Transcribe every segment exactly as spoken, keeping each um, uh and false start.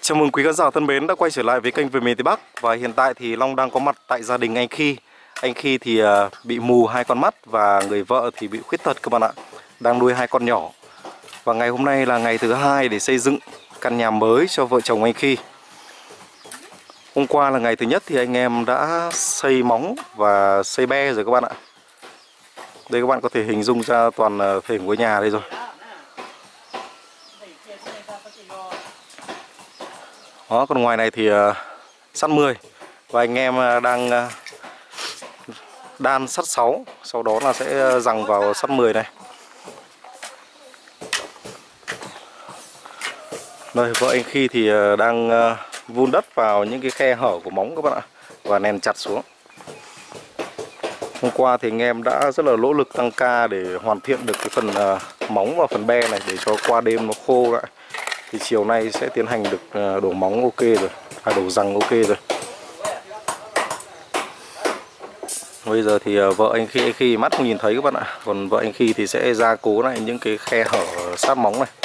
Chào mừng quý khán giả thân mến đã quay trở lại với kênh Về Miền Tây Bắc. Và hiện tại thì Long đang có mặt tại gia đình anh Khi. Anh Khi thì bị mù hai con mắt và người vợ thì bị khuyết tật các bạn ạ. Đang nuôi hai con nhỏ. Và ngày hôm nay là ngày thứ hai để xây dựng căn nhà mới cho vợ chồng anh Khi. Hôm qua là ngày thứ nhất thì anh em đã xây móng và xây be rồi các bạn ạ. Đây các bạn có thể hình dung ra toàn thể ngôi nhà đây rồi. Đó, còn ngoài này thì uh, sắt mười và anh em uh, đang uh, đan sắt sáu, sau đó là sẽ giằng vào sắt mười này. Đây, vợ anh Khi thì uh, đang uh, vun đất vào những cái khe hở của móng các bạn ạ, và nền chặt xuống. Hôm qua thì anh em đã rất là nỗ lực tăng ca để hoàn thiện được cái phần uh, móng và phần be này để cho qua đêm nó khô lại. Thì chiều nay sẽ tiến hành được đổ móng ok rồi, à, đổ giằng ok rồi. Bây giờ thì vợ anh Khi, anh Khi mắt không nhìn thấy các bạn ạ. Còn vợ anh Khi thì sẽ gia cố lại những cái khe hở sát móng này.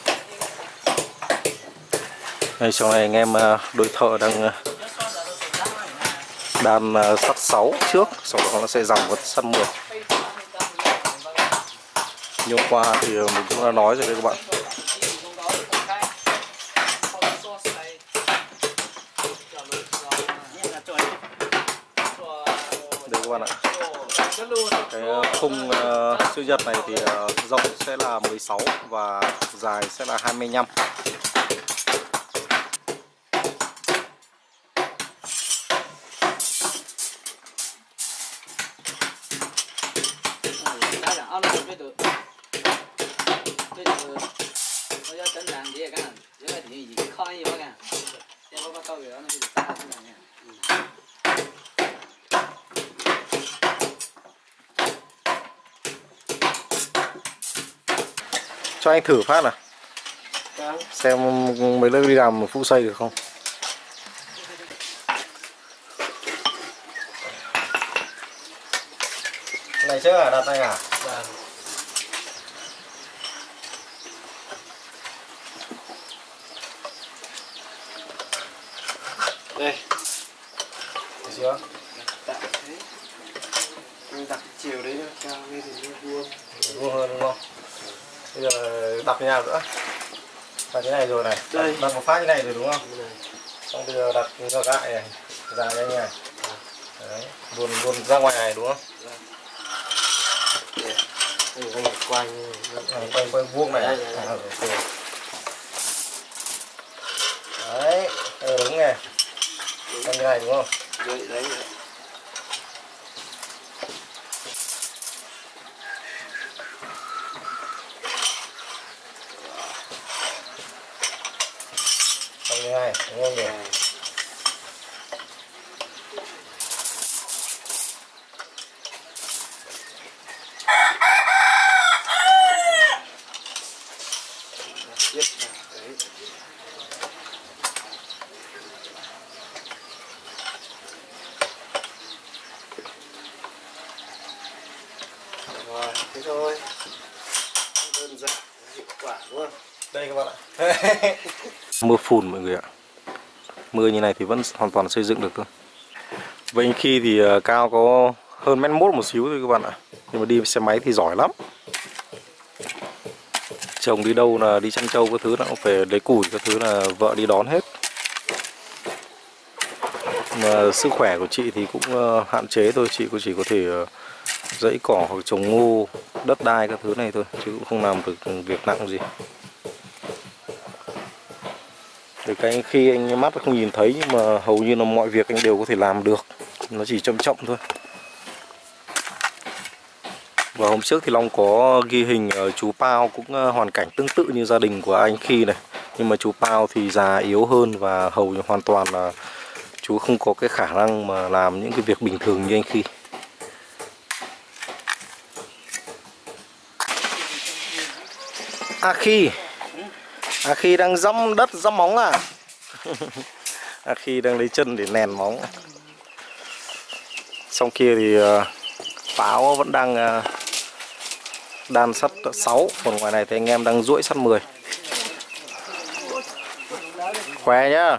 Đây, trong này anh em đội thợ đang đan sắt sáu trước, sau đó nó sẽ giằng vào sắt mười. Như hôm qua thì mình cũng đã nói rồi đấy các bạn. Đây các bạn ạ. Cái khung uh, siêu nhật này thì uh, rộng sẽ là mười sáu và dài sẽ là hai mươi lăm. Cho anh thử phát nào. Xem mấy lớp đi làm phụ xây được không. Này trước à, đặt này à? Dạ. Đây. Được chưa? Anh đặt chiều đấy nó cao lên thì nó vuông. Vuông hơn đúng không? Bây giờ đặt như nào nữa? Đặt như này rồi này. Đây. Đặt một phát như này rồi đúng không? Đây. Xong bây giờ đặt ngược lại này, ra đây như này. Đấy, luồn luồn ra ngoài này đúng không? Đây. Đây anh quanh quanh quanh vuông này. Đấy, đấy, đấy. À, okay. Đấy, đây đúng nè. Quanh như này đúng không? Đấy, đấy. Như này, đúng không nhỉ? Rồi, thế thôi. Đơn giản, hiệu quả luôn. Đây các bạn ạ. Mưa phùn mọi người ạ. Mưa như này thì vẫn hoàn toàn xây dựng được thôi. Vậy anh Khi thì cao có hơn mét mốt một xíu thôi các bạn ạ. Nhưng mà đi xe máy thì giỏi lắm. Chồng đi đâu là đi chăn trâu các thứ là cũng phải lấy củi các thứ là vợ đi đón hết. Mà sức khỏe của chị thì cũng hạn chế thôi. Chị cũng chỉ có thể dãy cỏ hoặc trồng ngô, đất đai các thứ này thôi, chứ cũng không làm được việc nặng gì. Để cái khi anh mắt không nhìn thấy nhưng mà hầu như là mọi việc anh đều có thể làm được. Nó chỉ chậm chậm thôi. Và hôm trước thì Long có ghi hình chú Pao cũng hoàn cảnh tương tự như gia đình của anh Khi này. Nhưng mà chú Pao thì già yếu hơn và hầu như hoàn toàn là chú không có cái khả năng mà làm những cái việc bình thường như anh Khi. A Khi A Khi đang dẫm đất dẫm móng à? A Khi đang lấy chân để nền móng. Trong kia thì uh, Pháo vẫn đang uh, đan sắt sáu, còn ngoài này thì anh em đang duỗi sắt mười. Khỏe khỏe nhá.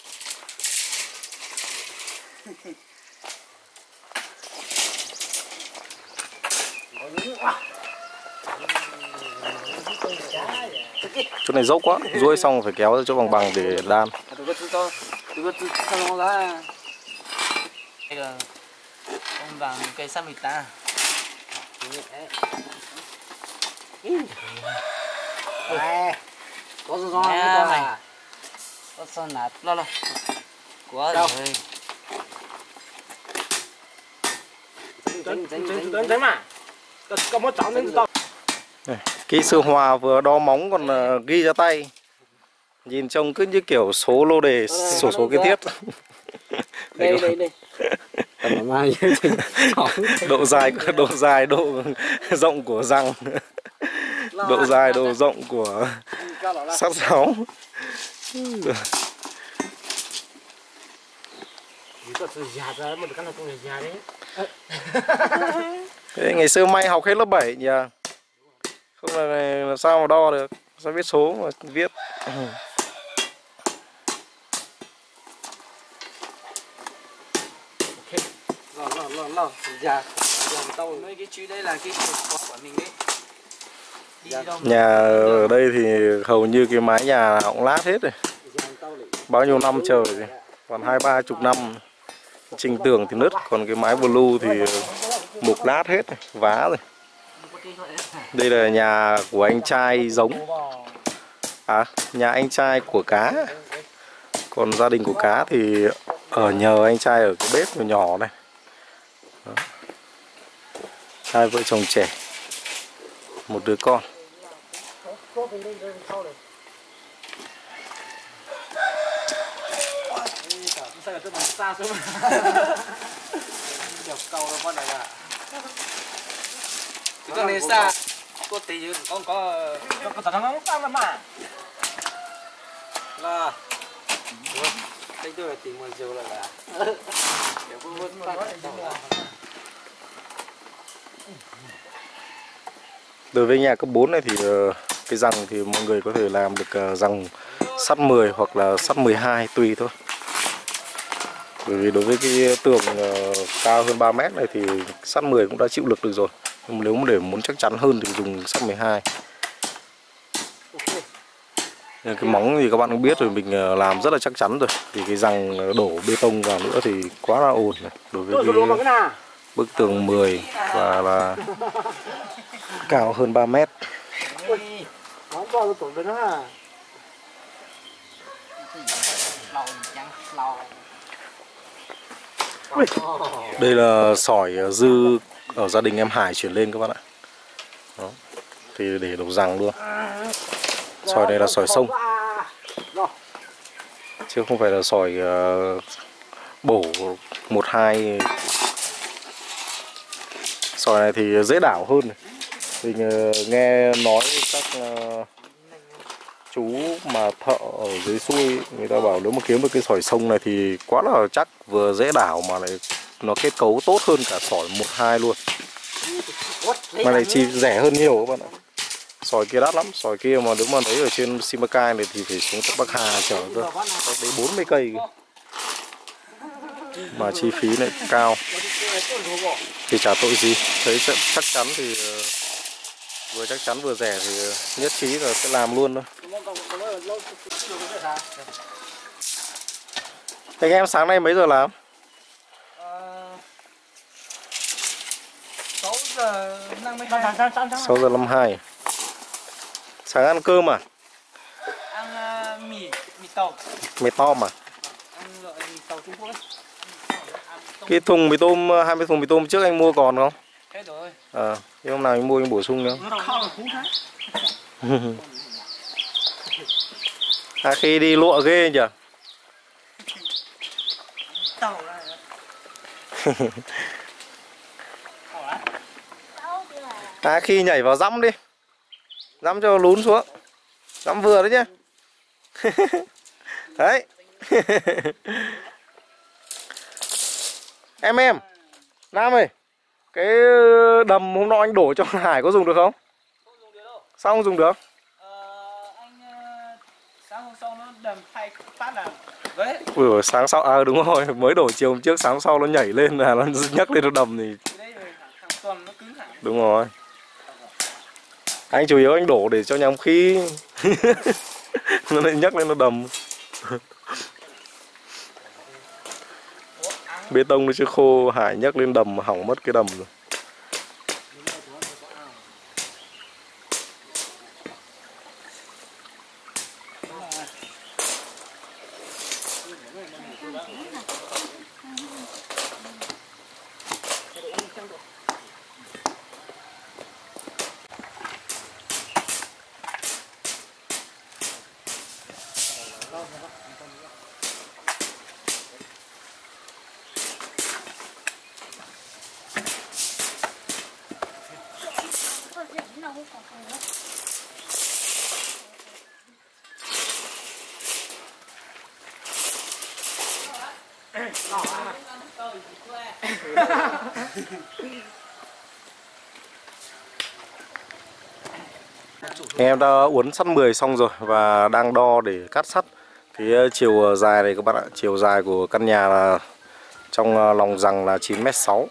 Chỗ này dốc quá, duỗi xong phải kéo ra chỗ bằng bằng để đan. Ông vàng cây xăm mịt ta. Có gió này. Có son nát lo lo. Quá rồi. Kỹ sư Hòa vừa đo móng còn uh, ghi ra tay. Nhìn trông cứ như kiểu số lô đề, sổ số kế tiếp. Đây đây đây. Độ dài, độ dài, độ rộng của răng. Độ dài, độ rộng của sắt sáu. Thế ngày xưa may học hết lớp bảy nhỉ? Không là làm sao mà đo được, sao biết số mà viết. Lo lo lo lo. Dạ. Làm tàu mấy cái chữ đây là cái khóa của mình đấy. Nhà ở đây thì hầu như cái mái nhà nào cũng lát hết rồi. Bao nhiêu năm trời rồi. Còn hai ba chục năm. Trình tường thì nứt, còn cái mái blue thì mục lát hết rồi, vá rồi. Đây là nhà của anh trai giống. À, nhà anh trai của Cá. Còn gia đình của Cá thì ở nhờ anh trai ở cái bếp nhỏ nhỏ này. Đó. Hai vợ chồng trẻ, một đứa con. Cái này xa có tí chứ con có có tao nó sao mà là cái tôi là tiền mà dầu là là Đối với nhà cấp bốn này thì cái rằng thì mọi người có thể làm được rằng sắt mười hoặc là sắt mười hai tùy thôi. Bởi vì đối với cái tường cao hơn ba mét này thì sắt mười cũng đã chịu lực được rồi. Nhưng nếu mà để muốn chắc chắn hơn thì dùng sắt mười hai. Cái móng thì các bạn cũng biết rồi, mình làm rất là chắc chắn rồi. Thì cái rằng đổ bê tông vào nữa thì quá là ổn này. Đối với cái bức tường mười và là cao hơn ba mét. Đây là sỏi dư ở gia đình em Hải chuyển lên các bạn ạ. Đó. Thì để đổ rằng luôn. Sỏi này là sỏi sông, chứ không phải là sỏi uh, bổ một hai. Sỏi này thì dễ đảo hơn. Mình uh, nghe nói các uh, chú mà thợ ở dưới xuôi người ta bảo nếu mà kiếm được cái sỏi sông này thì quá là chắc, vừa dễ đảo mà lại nó kết cấu tốt hơn cả sỏi một hai luôn. Mà này chi rẻ hơn nhiều các bạn ạ. Sỏi kia đắt lắm, sỏi kia mà nếu mà lấy ở trên Simacai này thì phải xuống tận Bắc Hà chở cơ, cách đấy bốn mươi cây cơ. Mà chi phí lại cao thì chả tội gì. Thấy chắc, chắc chắn thì vừa chắc chắn vừa rẻ thì nhất trí là sẽ làm luôn thôi. Anh em sáng nay mấy giờ làm? sáu giờ năm mươi hai. sáu giờ năm mươi hai. Sáng ăn cơm à? Ăn uh, mì mì tàu. Mì tôm à? Ăn loại mì tàu Trung Quốc ấy. Cái thùng mì tôm, hai mươi thùng mì tôm trước anh mua còn không? Hết rồi. À, nhưng hôm nào anh mua anh bổ sung nữa. À, khi đi lụa ghê nhỉ? Tàu À, khi nhảy vào dăm đi. Dăm cho lún xuống. Dăm vừa đấy nhá. Đấy. Em em Nam ơi, cái đầm hôm nọ anh đổ cho Hải có dùng được không? Không dùng được đâu. Sao không dùng được? Ờ, anh uh, sáng hôm sau nó Ui dồi, sáng sau à đúng rồi, mới đổ chiều hôm trước, sáng sau nó nhảy lên là nó nhấc lên nó đầm thì đúng rồi. Anh chủ yếu anh đổ để cho nhằm khí nó lại nhấc lên nó đầm. Bê tông nó chưa khô, Hải nhấc lên đầm mà hỏng mất cái đầm rồi. Em đã uốn sắt mười xong rồi và đang đo để cắt sắt. Cái chiều dài này các bạn ạ, chiều dài của căn nhà là trong lòng rằng là chín mét sáu.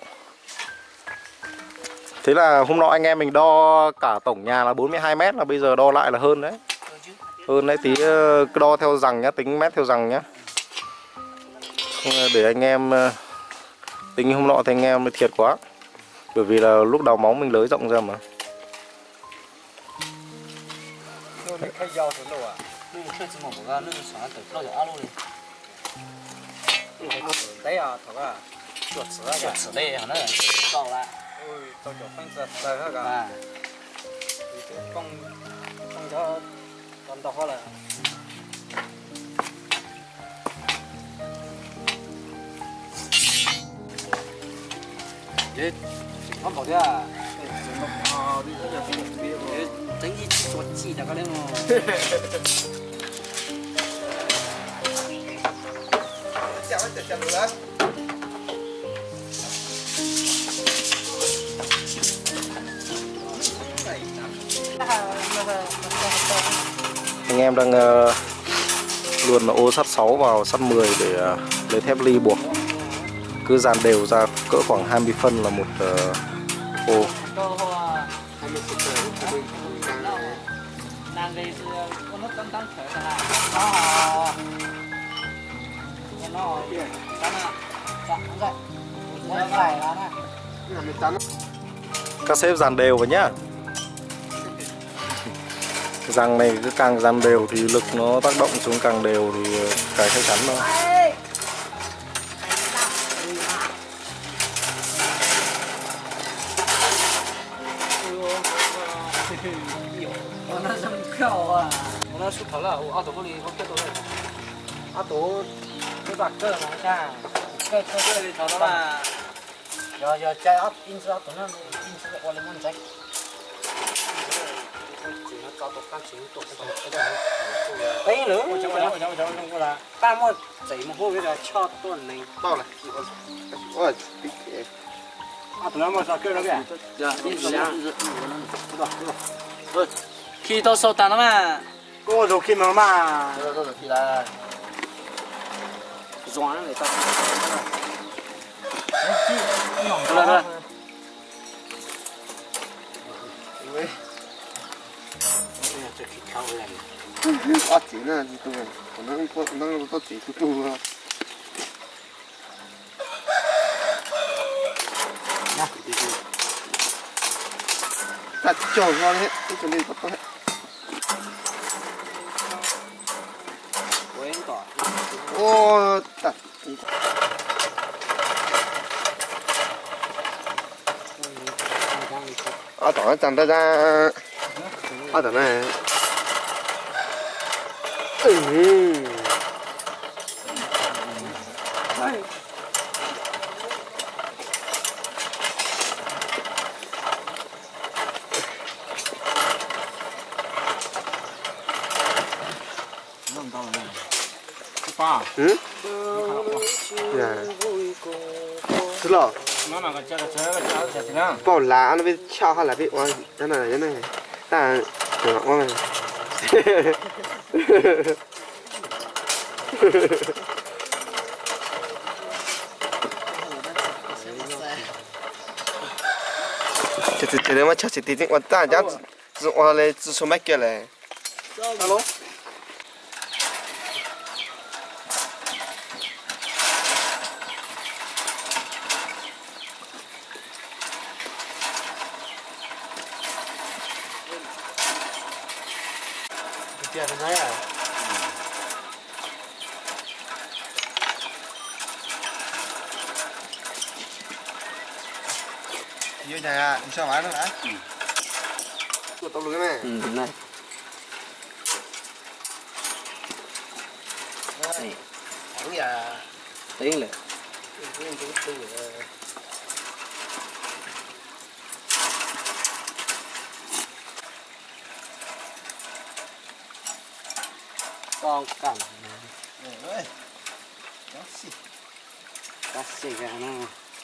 Thế là hôm nọ anh em mình đo cả tổng nhà là bốn mươi hai mét, là bây giờ đo lại là hơn đấy. Hơn đấy, tí cứ đo theo rằng nhá, tính mét theo rằng nhá. Để anh em tính hôm nọ thì anh em mới thiệt quá. Bởi vì là lúc đào móng mình lới rộng ra mà. đấy à, thật à, chuột sữa chuột sữa đây hả nó to lại, ôi to chỗ phân sợi sợi hết cả, con con cho con to hơn là, thế con bảo thế à, tính gì chuột chỉ là cái đấy mà. Anh em đang uh, luồn ô sắt sáu vào sắt mười để uh, lấy thép ly buộc. Cứ dàn đều ra cỡ khoảng hai mươi phân là một uh, ô. Các xếp dàn đều vào nhá. Răng này cứ càng dàn đều thì lực nó tác động xuống càng đều thì cái chắc chắn thôi. nó sụt thở là ô tô đi không biết tôi ô tô cái bạc cơ mà cha cơ cơ cơ thì thở đó mà giờ giờ chạy ấp in ra tụi nó in ra qua lên món chạy chỉ nó cho tụi các chính tụi cái đấy nữa ta mua giấy một hôm bây giờ cho tuần này to này ôi à tụi nó mua sao cơ đó kìa dạ đi xuống rồi khi tôi sâu tàn nó mà cô rồi khi mà mà rồi rồi thì là doán người ta rồi rồi à chỉ là gì tôi còn nó có nó có chỉ tôi tôi ta cho ngon hết tôi cho nên có hết ô ta à tỏ chẳng ta ra à tỏ này ừ ba ừ dạ thứ lọ nó mà cái cái cái cái cái nào bỏ lá nó bị chao hay là bị oan cái này cái này ta tưởng là oan này Chỉ chỉ chỉ mà chỉ chỉ quan ta chắc dùng qua lấy chỉ số mấy kia này. Alo. Chị ở đây à? Như này à, sao mà nó đã? Tôi tao lưới này. Ừ, này. Này. Thẳng giờ. Tiếng lệ. Con cẳng. Ơi. Đó xì. Cắt xì ra nó.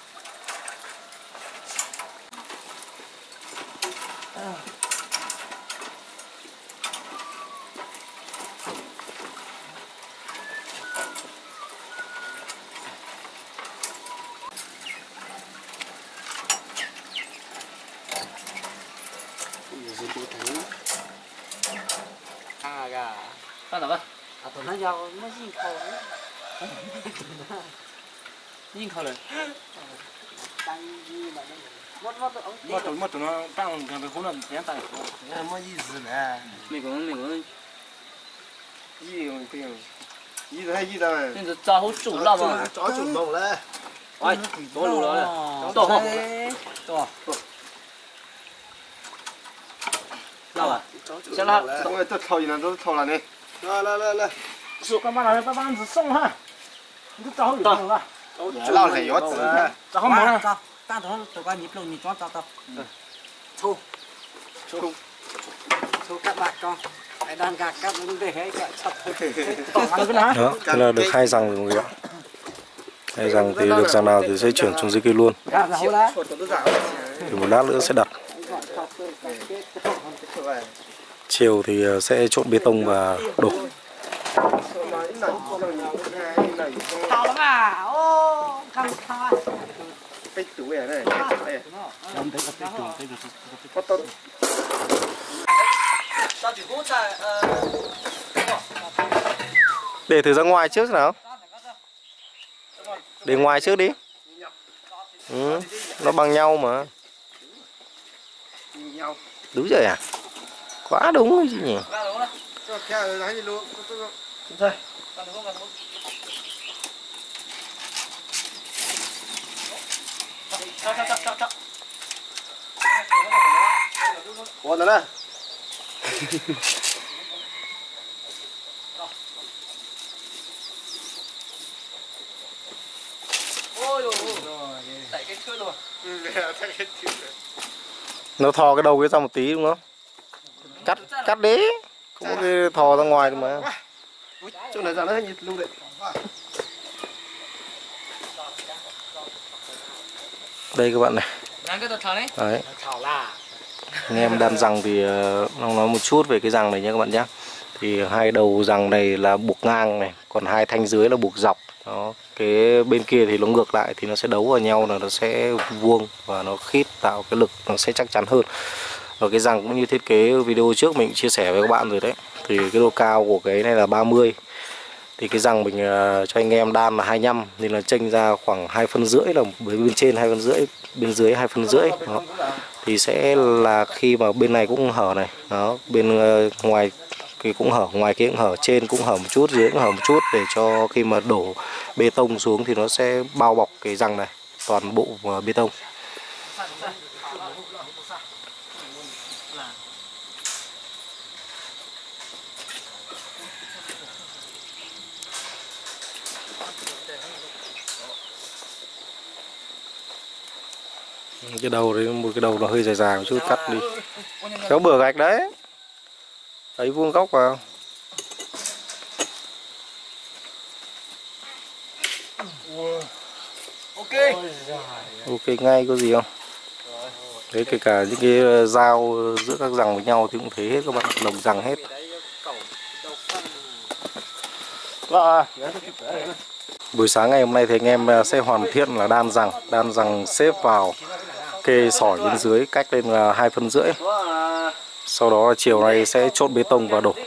À gà. Con nào con? À tụi nó giao nó gì khâu đấy. Nhìn khâu rồi. Tăng gì mà nó mất mất ống Mất tụi mất tụi nó tăng càng về khốn là nhắn tay. Nó mất gì gì nè. mình cũng mình cũng Gì rồi cái gì rồi hay gì rồi. nên là cho hỗ chủ lắm mà. Chó chủ mông lên. Ai, tôi lù rồi. Tổ không? Tổ. Đâu à? Chắc là Tôi tôi thầu gì nào tôi thầu là này. Lên lên lên lên. số các bạn là các bạn chỉ xong ha, cứ cháu được rồi, Lao này gió tử ha. cháu không muốn tao tao đó tụi con nhịp luôn nhịp cho tao tao thu thu thu các bạn con hãy đàn gạt các vấn đề hết cả chặt ăn cái lá. Đó, thế là được hai răng rồi mọi người ạ. Hai răng thì được răng nào thì sẽ chuyển xuống dưới kia luôn. gạt là hố lá Thì một lát nữa sẽ đặt. Chiều thì sẽ trộn bê tông và đổ. thao lắm à ô không thao Cái chủ này này. Làm thấy cái chuồng thấy được. Có tốt. tao chỉ hút ra Để thử ra ngoài trước nào. Để ngoài trước đi. Ừ, nó bằng nhau mà. Nhau. Đúng rồi à? Quá đúng rồi chứ nhỉ. Cho theo rồi đánh gì luôn. Rồi. Ủa nè. ôi rồi tại cái khơi luôn Nó thò cái đầu cái ra một tí đúng không? Cắt cắt đi. Không có cái thò ra ngoài được mà. Chỗ này ra nó như luôn đấy. Đây các bạn này. đang cái thằng đấy Đấy. thảo là Anh em đan răng thì uh, nó nói một chút về cái răng này nhé các bạn nhé. Thì hai đầu răng này là buộc ngang này, còn hai thanh dưới là buộc dọc. Đó, cái bên kia thì nó ngược lại thì nó sẽ đấu vào nhau là nó sẽ vuông và nó khít, tạo cái lực nó sẽ chắc chắn hơn. Và cái răng cũng như thiết kế video trước mình chia sẻ với các bạn rồi đấy. Thì cái độ cao của cái này là ba mươi. Thì cái răng mình uh, cho anh em đan là hai mươi lăm nên là chênh ra khoảng hai phân rưỡi, là bên trên hai phân rưỡi, bên dưới hai phân rưỡi. Đó. Thì sẽ là khi mà bên này cũng hở này, đó, bên uh, ngoài thì cũng hở, ngoài kia cũng hở, trên cũng hở một chút, dưới cũng hở một chút, để cho khi mà đổ bê tông xuống thì nó sẽ bao bọc cái răng này, toàn bộ uh, bê tông. Cái đầu đấy, một cái đầu nó hơi dài dài một chút, cắt đi. Kéo bừa gạch đấy. Đấy, vuông góc vào. ok Ok ngay, có gì không? Đấy, kể cả những cái dao giữa các răng với nhau thì cũng thế hết các bạn, lồng răng hết. Buổi sáng ngày hôm nay thì anh em sẽ hoàn thiện là đan rằng, đan rằng xếp vào kê sỏi bên dưới cách lên là hai phân rưỡi. Sau đó chiều nay sẽ chốt bê tông và đổ.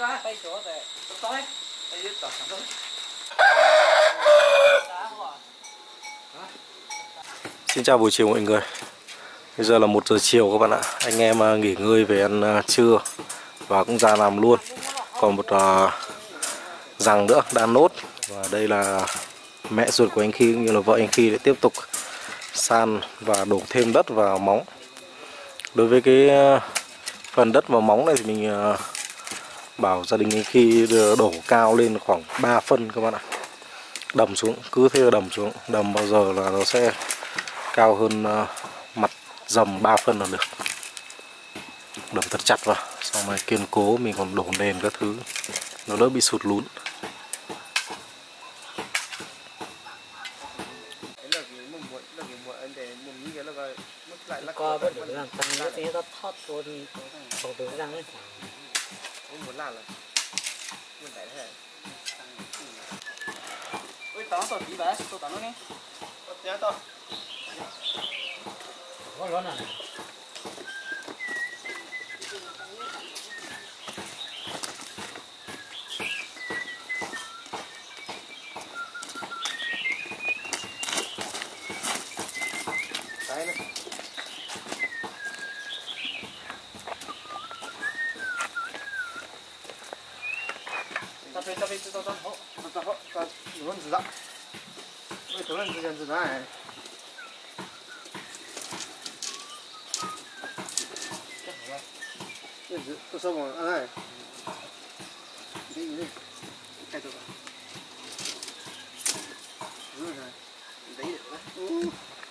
Xin chào buổi chiều mọi người. Bây giờ là một giờ chiều các bạn ạ. Anh em nghỉ ngơi về ăn trưa và cũng ra làm luôn. Còn một uh, rằng nữa đan nốt. Và đây là mẹ ruột của anh Khi cũng như là vợ anh Khi để tiếp tục san và đổ thêm đất vào móng. Đối với cái uh, phần đất và móng này thì mình uh, bảo gia đình anh Khi đổ cao lên khoảng ba phân các bạn ạ. Đầm xuống, cứ thế là đầm xuống. Đầm bao giờ là nó sẽ cao hơn uh, mặt dầm ba phân là được. Đầm thật chặt vào, xong rồi kiên cố mình còn đổ nền các thứ, nó đỡ bị sụt lún. Qua bắt được làm tăng cái tiếng nó thoát luôn đầu từ răng ấy. Không muốn làm rồi. Muốn đẩy thế. Ôi tao tao tí bé, tao tao nó nghe. Tao tao. Có lớn à? Đấy này. Tao phải tao phải tao tao hỗ tao hỗ tao luôn tự động. Ôi tao lên tự nhiên tự này. Tôi sao mà anh ơi. Đi đi. Cái tôi. Rồi rồi. Đấy đấy.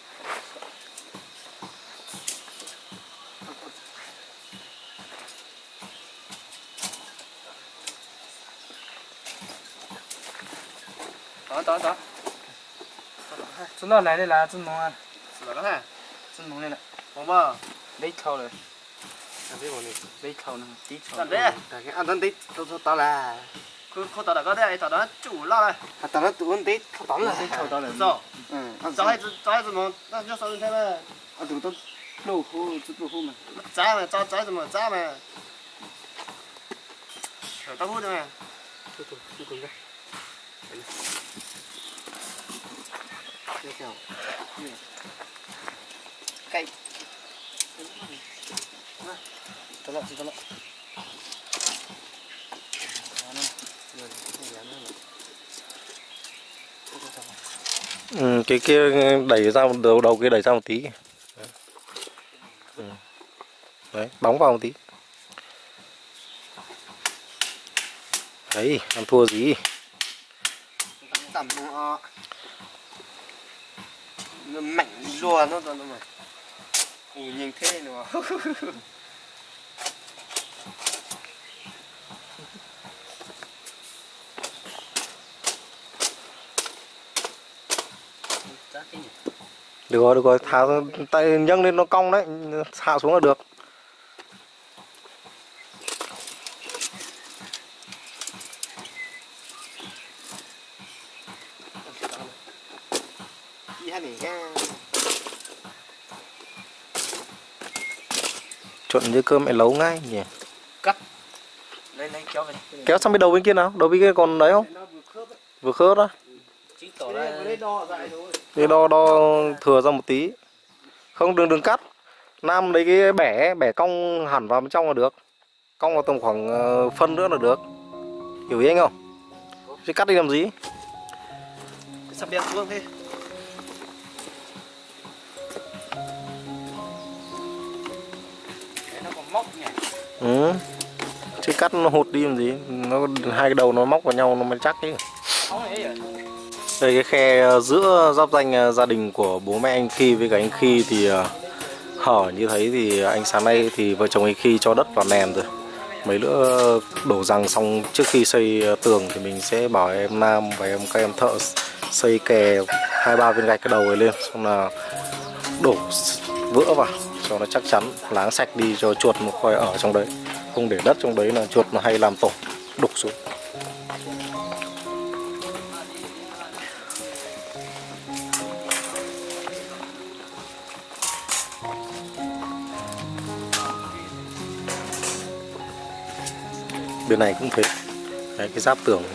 Đó đó đó. Chúng nó lại đây là chúng nó à. Là đó ha. Chúng nó này là. Không mà. Lấy khâu rồi. Làm gì bọn này? Lấy khâu này, tí khâu. Làm đấy. Cái ăn thân tí. Tôi tôi tao là. Cứ khâu tao là có đấy, tao đó chủ lo này. À tao nó tự ăn tí, khâu tao là. khâu tao là. Sao? Ừ. Cháu hay cháu hay mà, nó cho sao thế mà. À tụi tôi lô khô, chút lô khô mà. Trái mà, cháu trái mà, trái mà. Rồi tao hút cho mày. Tôi tôi tôi cùng đây. Tiếp theo. Cây. Tao lọ, tao lọ. Ừ, cái kia đẩy ra một đầu, đầu kia đẩy ra một tí. Ừ. Đấy, bóng vào một tí. Đấy, ăn thua gì. Tầm nó nó mảnh rùa nó nó mà. Ủa nhìn thế nữa. Được rồi, được rồi, thả tay nhấc lên nó cong đấy, hạ xuống là được. Chuẩn như cơm mẹ nấu ngay nhỉ. Cắt. Lấy lấy kéo về. Kéo sang bên đầu bên kia nào, đầu bên kia còn đấy không? Vừa khớp đó. Chỉ tỏ là Đi đo đo thừa ra một tí. Không, đừng đừng cắt. Nam lấy cái bẻ, bẻ cong hẳn vào bên trong là được. Cong vào tầm khoảng phân nữa là được. Hiểu ý anh không? Chứ cắt đi làm gì? Sắp đen xuống thế. nó còn móc nhỉ. Ừ. Chứ cắt nó hụt đi làm gì? Nó hai cái đầu nó móc vào nhau nó mới chắc chứ. Đây cái khe giữa giáp danh gia đình của bố mẹ anh Khi với cả anh Khi thì hở như thấy thì anh sáng nay thì vợ chồng anh Khi cho đất vào nền rồi. Mấy nữa đổ rằng xong trước khi xây tường thì mình sẽ bảo em Nam và em các em thợ xây kè hai ba viên gạch cái đầu này lên, xong là đổ vữa vào cho nó chắc chắn, láng sạch đi cho chuột một khỏi ở trong đấy, không để đất trong đấy là chuột nó hay làm tổ đục xuống. Bên này cũng thế. Đấy, cái giáp tường.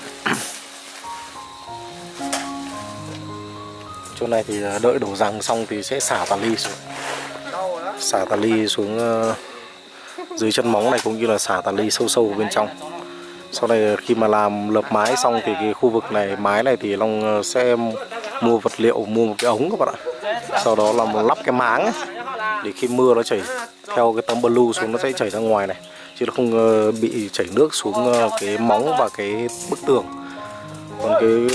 Chỗ này thì đợi đổ rằng xong thì sẽ xả tà ly xuống. Xả tà ly xuống uh, dưới chân móng này, cũng như là xả tà ly sâu sâu vào bên trong. Sau này khi mà làm lợp mái xong thì cái khu vực này, mái này thì Long sẽ mua vật liệu, mua một cái ống các bạn ạ. Sau đó là một lắp cái máng ấy, để khi mưa nó chảy theo cái tấm blue xuống, nó sẽ chảy ra ngoài này, chứ nó không bị chảy nước xuống cái móng và cái bức tường. Còn cái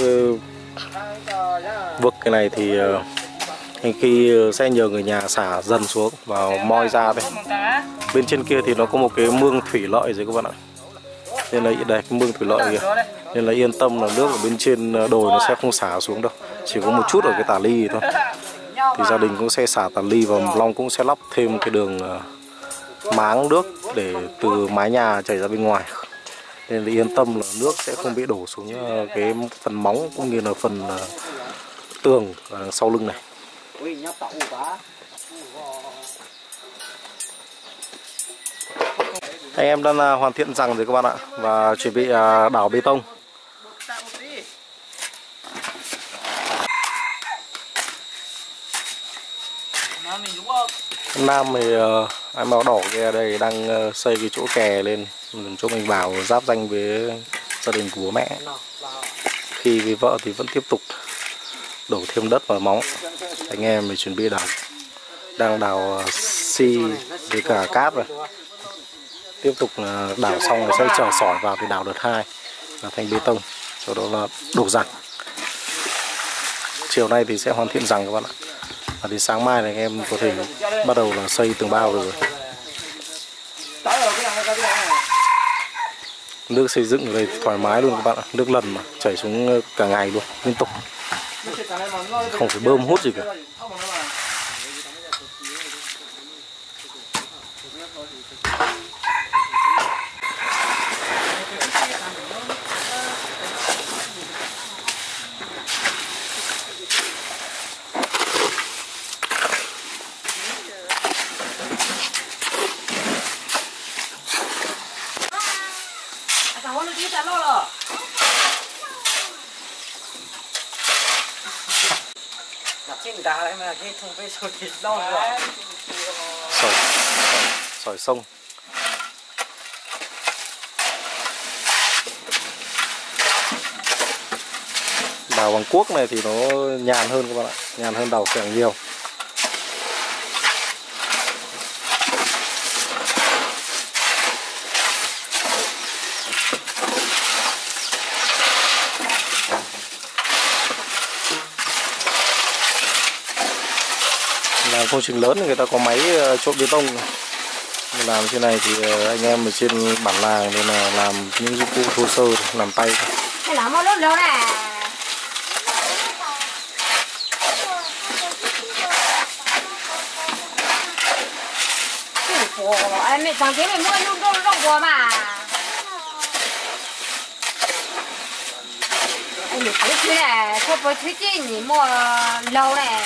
vực cái này thì khi sẽ nhờ người nhà xả dần xuống vào moi ra đây. Bên trên kia thì nó có một cái mương thủy lợi rồi các bạn ạ. Nên là đây, cái mương thủy lợi kìa. Nên là yên tâm là nước ở bên trên đồi nó sẽ không xả xuống đâu. Chỉ có một chút ở cái tà ly thôi. Thì gia đình cũng sẽ xả tà ly và Long cũng sẽ lắp thêm cái đường máng nước để từ mái nhà chảy ra bên ngoài. Nên là yên tâm là nước sẽ không bị đổ xuống cái phần móng cũng như là phần tường ở đằng sau lưng này. Anh em đang hoàn thiện rằng rồi các bạn ạ, và chuẩn bị đảo bê tông. Nam thì anh Mao Đỏ kia đây đang xây cái chỗ kè lên, chỗ mình vào giáp danh với gia đình của bố mẹ. Khi với vợ thì vẫn tiếp tục đổ thêm đất vào móng. Anh em mình chuẩn bị đào, đang đào xi với cả cát rồi. Tiếp tục đào xong rồi sẽ chở sỏi vào thì đào đợt hai là thành bê tông, sau đó là đổ rằng. Chiều nay thì sẽ hoàn thiện rằng các bạn ạ. Và đến sáng mai này anh em có thể bắt đầu là xây tường bao rồi. Nước xây dựng ở đây thoải mái luôn các bạn ạ. Nước lần mà chảy xuống cả ngày luôn, liên tục. Không phải bơm hút gì cả. Sỏi, sỏi, sỏi sông. Đào bằng cuốc này thì nó nhàn hơn các bạn ạ, nhàn hơn đào xẻng nhiều. Làm công trình lớn thì người ta có máy trộn bê tông. Làm thế này thì anh em ở trên bản làng nên là làm những dụng cụ thô sơ, làm tay. Làm một lúc lâu này. Em mẹ thằng kia mày mua lúc đâu rộng quá mà. Em mẹ cái thứ này, có phải thứ gì nhỉ mua lâu này.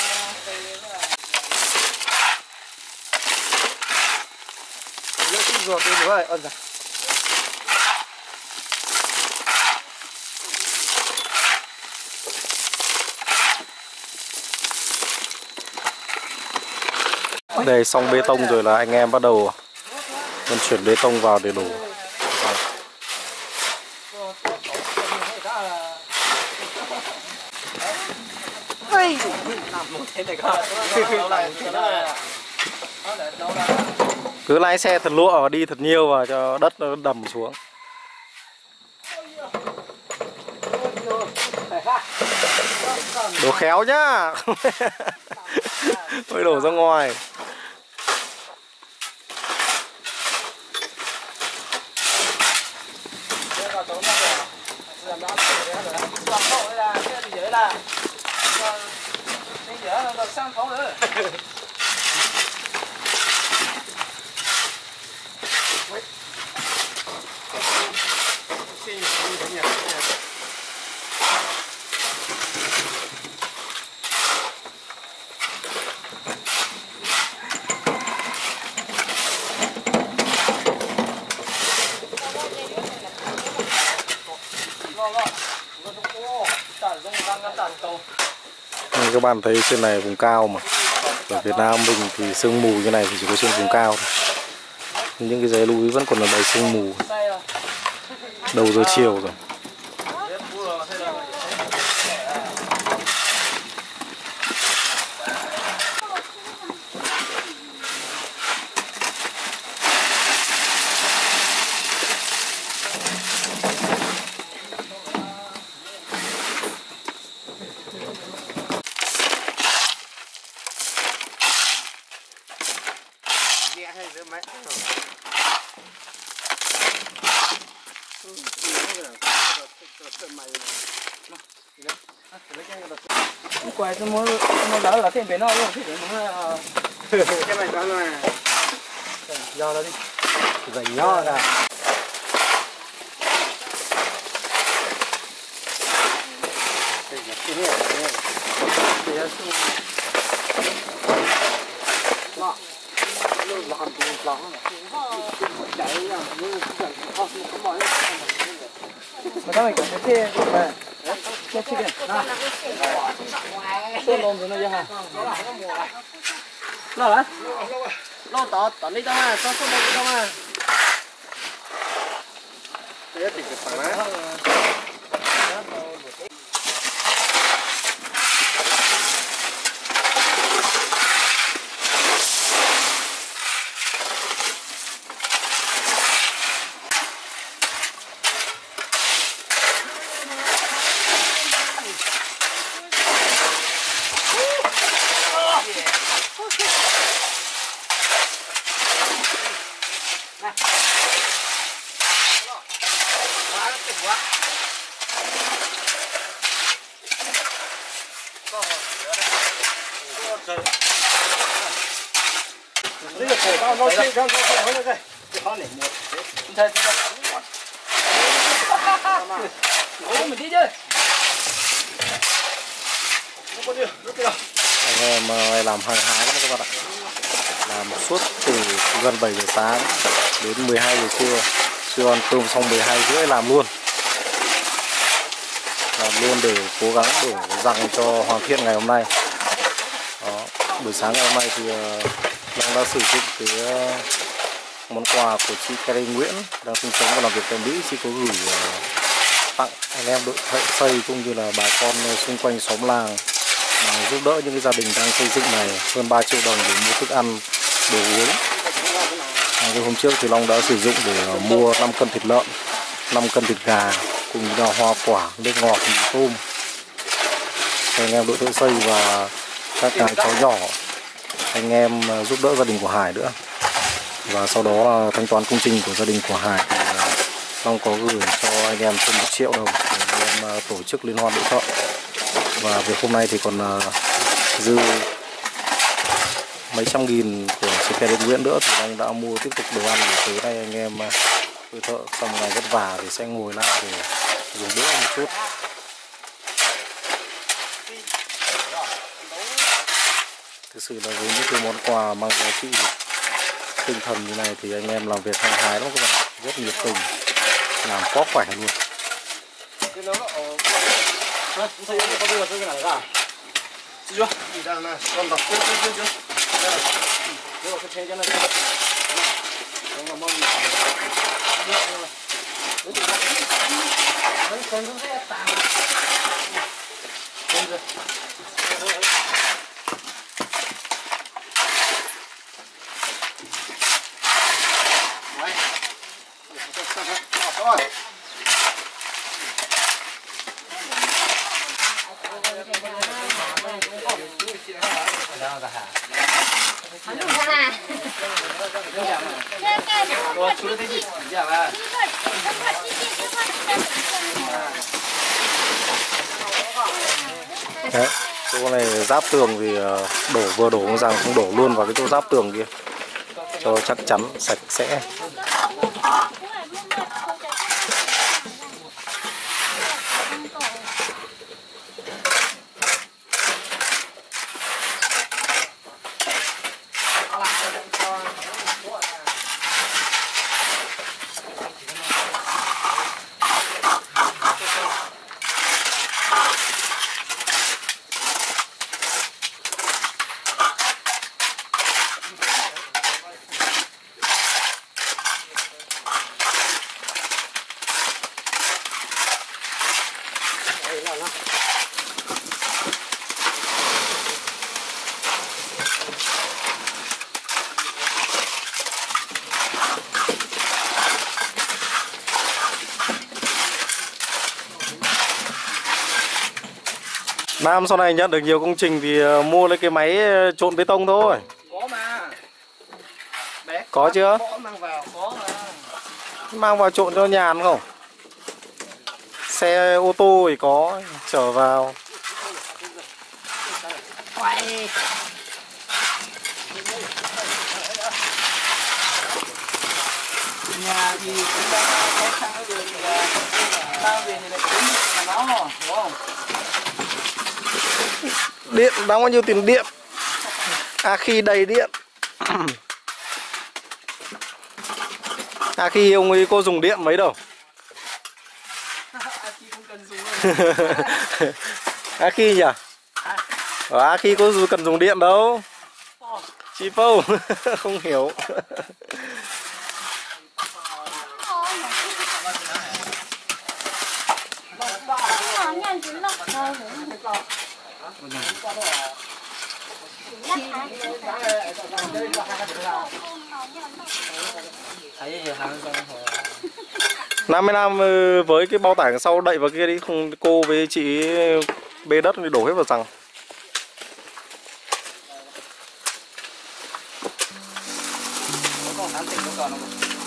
Rồi tôi nữa ơn rồi. Đây xong bê tông rồi là anh em bắt đầu vận chuyển bê tông vào để đổ. Cứ lái xe thật lụa và đi thật nhiều và cho đất nó đầm xuống. Đổ khéo nhá. Mới đổ ra ngoài. Như các bạn thấy trên này vùng cao mà. Ở Việt Nam mình thì sương mù như này thì chỉ có trên vùng cao thôi. Những cái dãy núi vẫn còn là đầy sương mù. Đầu giờ chiều rồi. quay tôi muốn muốn đỡ là thêm bé nó luôn thì nó cái này đó là do đó đi vậy nhỏ ra mà cái này cái thế này cái chicken à tôi lồng rồi nó ra hả lo hả lo tỏ tỏ đi đâu mà tao không đi đâu mà cái thì cái phải má 这个口到到这刚刚刚回来个，这好冷么？你猜这个？我们đi chơi. Nó đi, nó đi. Anh em uh, làm hàng hái lắm các bạn ạ. Làm suốt từ gần bảy giờ sáng đến mười hai giờ trưa. Chưa ăn cơm xong mười hai rưỡi làm luôn. Làm luôn để cố gắng để dặn cho hoàn thiện ngày hôm nay. Đó, buổi sáng ngày hôm nay thì uh, Long đã sử dụng cái uh, món quà của chị Karen Nguyễn đang sinh sống và làm việc tại Mỹ. Chị có gửi uh, tặng anh em đội thợ xây cũng như là bà con xung quanh xóm làng mà giúp đỡ những cái gia đình đang xây dựng này hơn ba triệu đồng để mua thức ăn, đồ uống. À, cái hôm trước thì Long đã sử dụng để uh, mua năm cân thịt lợn, năm cân thịt gà cùng với hoa quả, nước ngọt, mì tôm. Anh em đội thợ xây và các cái cháu nhỏ, anh em giúp đỡ gia đình của Hải nữa. Và sau đó là thanh toán công trình của gia đình của Hải thì Long có gửi cho anh em trên một triệu đồng để anh em tổ chức liên hoan đội thợ. Và việc hôm nay thì còn dư mấy trăm nghìn của chị Karen Nguyễn nữa thì Long đã mua tiếp tục đồ ăn để tới nay anh em đội thợ sau một ngày vất vả thì sẽ ngồi lại để dùng bữa một chút. Thực sự là với những cái món quà mang giá trị tinh thần như này thì anh em làm việc hăng hái lắm các bạn, rất nhiệt tình, làm quá khỏe luôn. Đấy, chỗ này giáp tường thì đổ vừa đổ rằng không đổ luôn vào cái chỗ giáp tường kia cho chắc chắn sạch sẽ. Nam sau này nhận được nhiều công trình thì mua lấy cái máy trộn bê tông thôi. Có mà. Bé Có chưa? có mang vào, có mà. Mang vào trộn cho nhàn không? Xe ô tô thì có chở vào. Quậy. Nhà thì cũng đang có sang cái đường mang về thì lại tính mà nó đúng không? Điện đóng bao nhiêu tiền điện? À khi đầy điện. À khi ông ấy có dùng điện mấy đâu? À khi không cần dùng đâu. À khi nhỉ? À khi có cần dùng điện đâu? Chị Pâu không hiểu. Thấy giờ hàng xong rồi. năm mươi năm với cái bao tải sau đậy vào kia đi, không cô với chị bê đất đi đổ hết vào rằng. Còn tán tỉnh có còn không?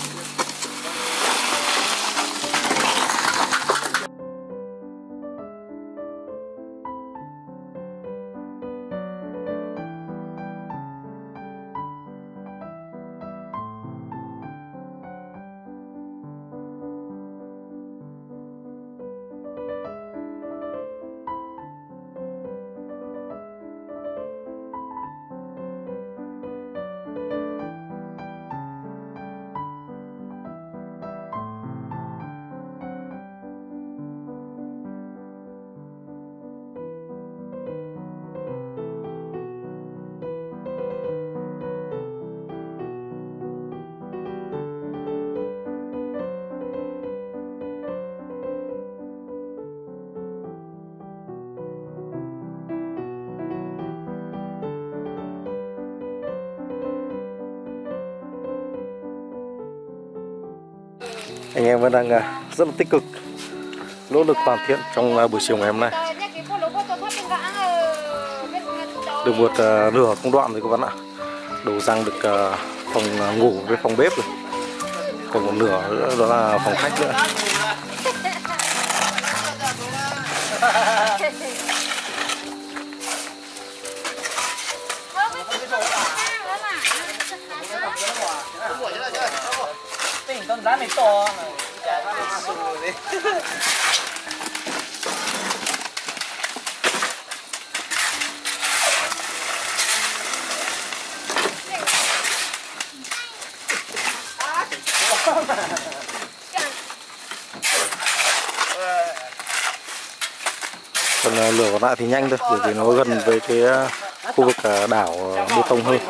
Anh em vẫn đang rất là tích cực nỗ lực hoàn thiện trong buổi chiều ngày hôm nay. Được một uh, nửa công đoạn rồi các bạn ạ. Đổ răng được uh, phòng ngủ với phòng bếp rồi. Còn một nửa nữa đó là phòng khách nữa. Tỉnh con rắn này to mà chả ra được sù đi. Còn uh, lửa còn lại thì nhanh thôi, bởi vì nó gần với cái uh, khu vực uh, đảo uh, bê tông hơn.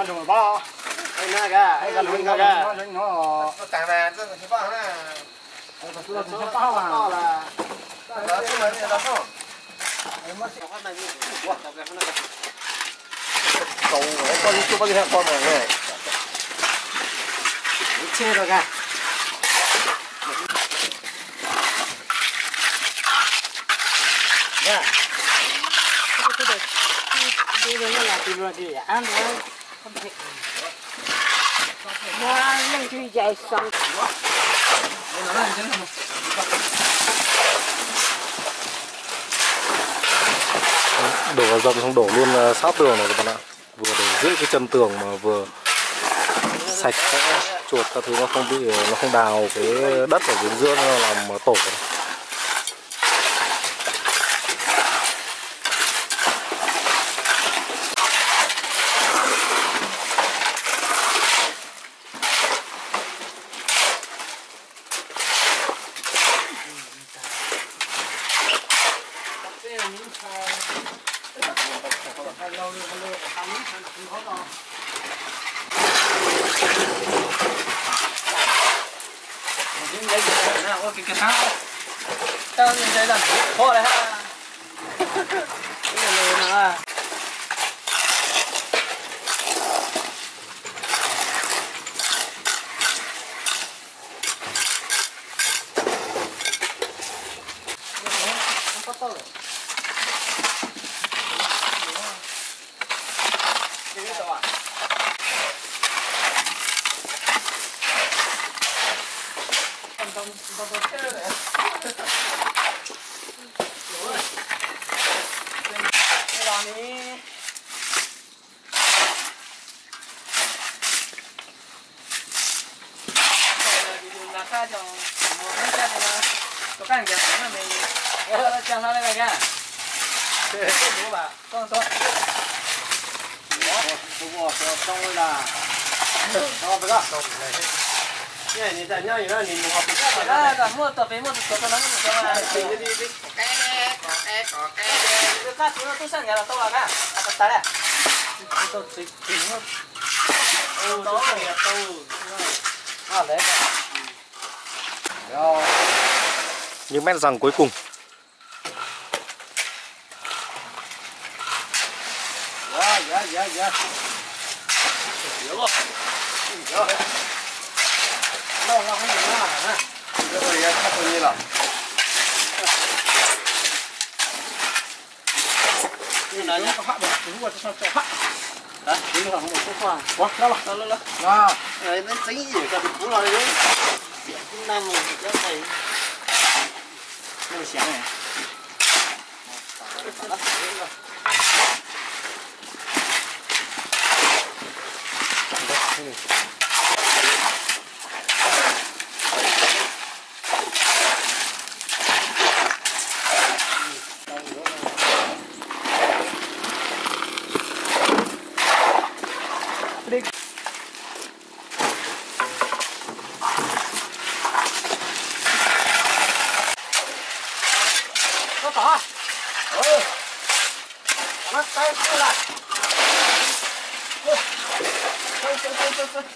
Chê rồi kìa. Yeah. Đi rồi là tìm rồi đi ăn rồi. Hoa lên chui chạy xong. Đổ vào dầm xong đổ luôn sát tường này các bạn ạ. Vừa để giữ cái chân tường mà vừa sạch sẽ, chuột các thứ nó không bị, nó không đào cái đất ở bên giữa nó làm tổ. Cái cái tháo tao nhìn thấy là khó đấy ha. Cái này lớn à. 到到车了。这两年。那啥叫我们家的呢？都干点什么没？我讲他那个干。对，不吧？装装。我不过说装了啦。哦，不是。因为你在那有那你我不知道。那个莫到北莫的手都能不装啊？对对对对。搞该搞该搞该。这看除了都剩下了，都了看，啊不打了。都最最么？哦，都也都。啊，来吧。 Những mét răng cuối cùng. Dạ, dạ, dạ, dạ. Hiểu không? Hiểu. Đâu là cái gì đó hả? Cái này là sắp bao nhiêu rồi? Cái này nhá. Đúng rồi, sao sao hả? Hả? Đúng rồi, không có khoa. Quá, đó là. Đó là. Đó. Này nó chính gì cả cũng là đấy. Cũng năm rồi, cái này. Cái sáng này. Nó tỏ. Ừ. Nó tay xuống lại. Ừ. Thôi, thôi, thôi, thôi, thôi.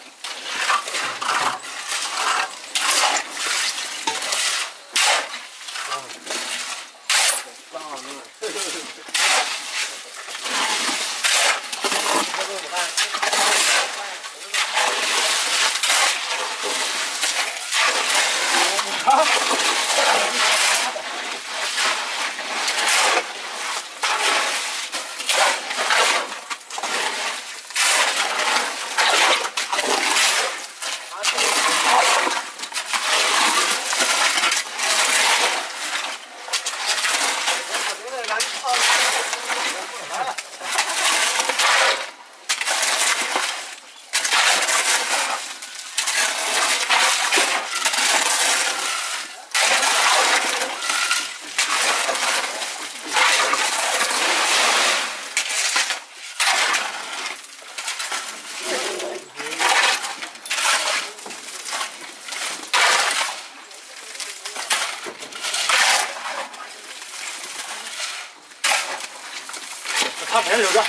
Thắp hết được rồi.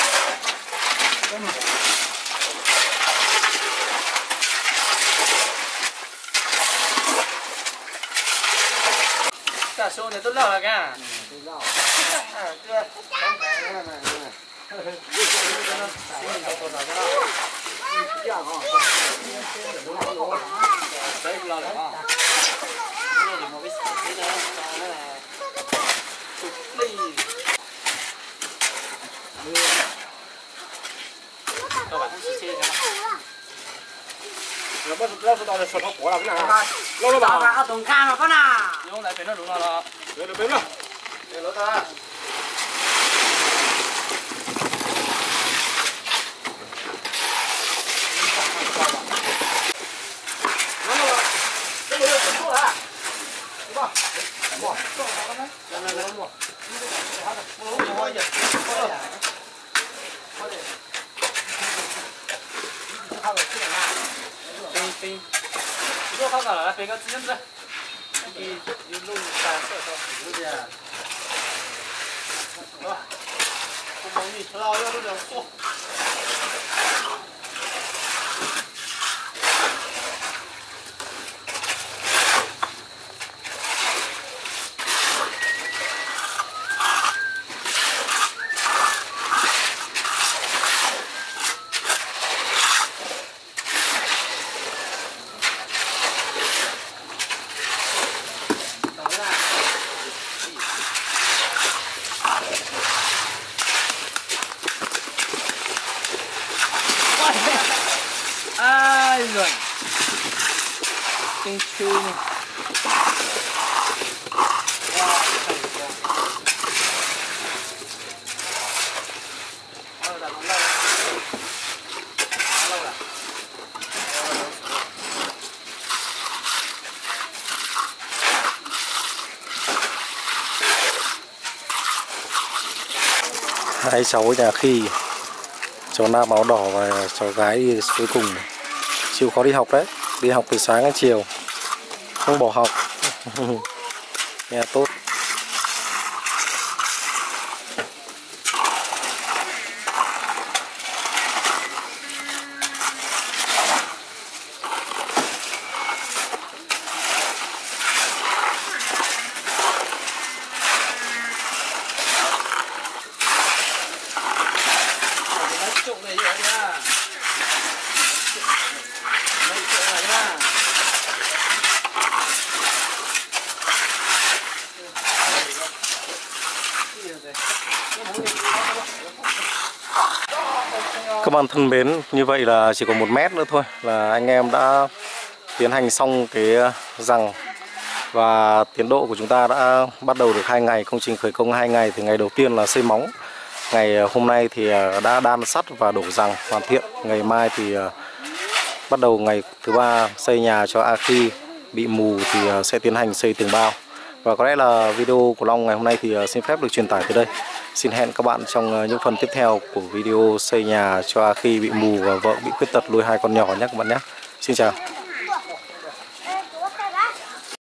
Cả số này tốt lắm là cả. Tốt lắm. À, chưa. Không phải này này này. Đấy là được không? Đây là một cái cái đó nó là chục ly. Các bạn cũng xe ra. Nó bắt nó bắt đầu sọt nó quả là cái nào? Lâu lâu bảo. Ở tùng cam mà con à. Nhưng lại phải nó đúng rồi. Được được rồi. Để nó ta. Pin pin， 你说好搞了，别个直接子，你你弄三色到十的，是吧？不容易，吃到要都点素。Ai rồi, kinh chư này. Hai cháu nhà Khi, cháu nam áo đỏ và cháu gái đi cuối cùng. Chịu khó đi học đấy, đi học từ sáng đến chiều, không bỏ học. Nghe tốt. Các bạn thân mến, như vậy là chỉ còn một mét nữa thôi là anh em đã tiến hành xong cái rằng, và tiến độ của chúng ta đã bắt đầu được hai ngày, công trình khởi công hai ngày. Thì ngày đầu tiên là xây móng, ngày hôm nay thì đã đan sắt và đổ rằng hoàn thiện. Ngày mai thì bắt đầu ngày thứ ba xây nhà cho A Khi bị mù thì sẽ tiến hành xây tường bao. Và có lẽ là video của Long ngày hôm nay thì xin phép được truyền tải tới đây. Xin hẹn các bạn trong những phần tiếp theo của video xây nhà cho A Khi bị mù và vợ bị khuyết tật nuôi hai con nhỏ nhé các bạn nhé. Xin chào.